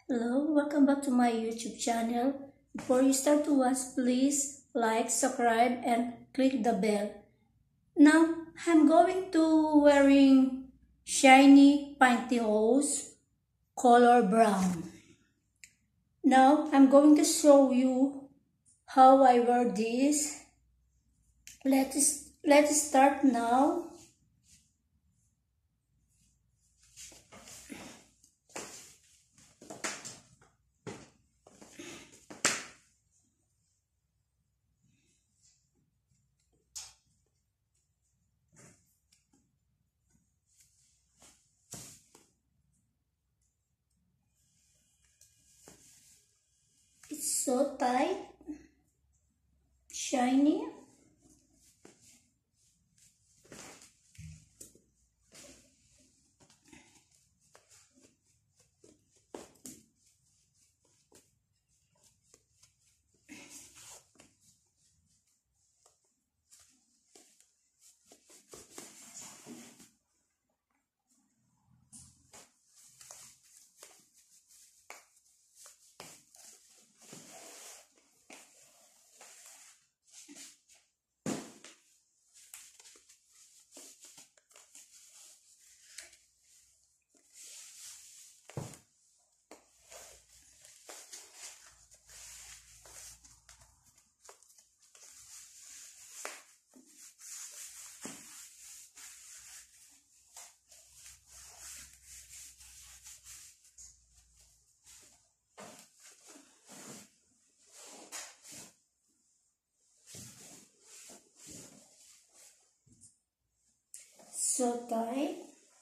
Hello, welcome back to my YouTube channel. Before you start to watch, please like, subscribe, and click the bell. Now, I'm going to wearing shiny pantyhose color brown. Now, I'm going to show you how I wear this. Let's start now. It's so tight, shiny. So tight.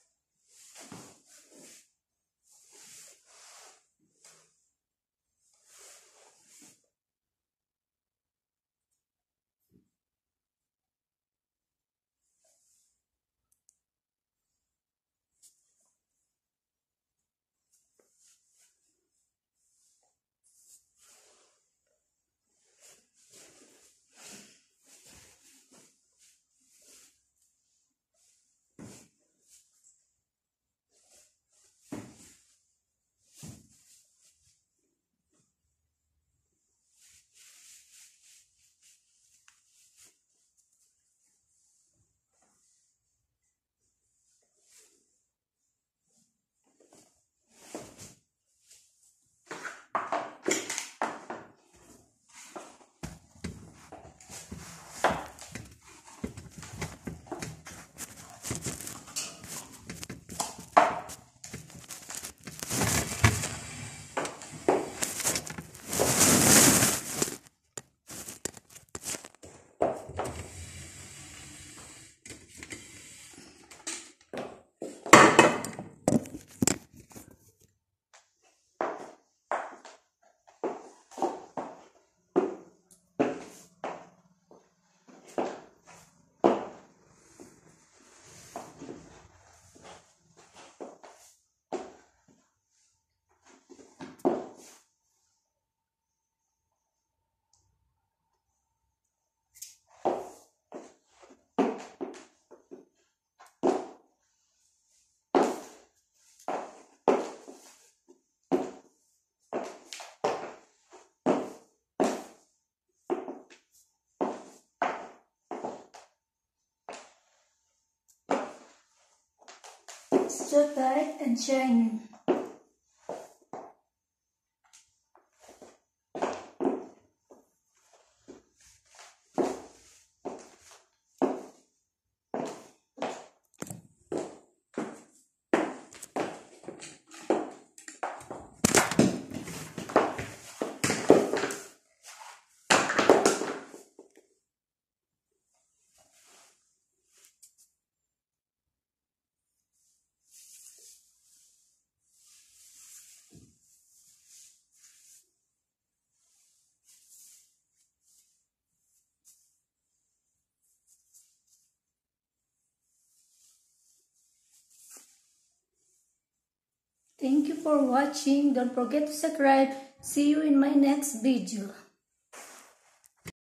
So tight and shiny. Thank you for watching. Don't forget to subscribe. See you in my next video.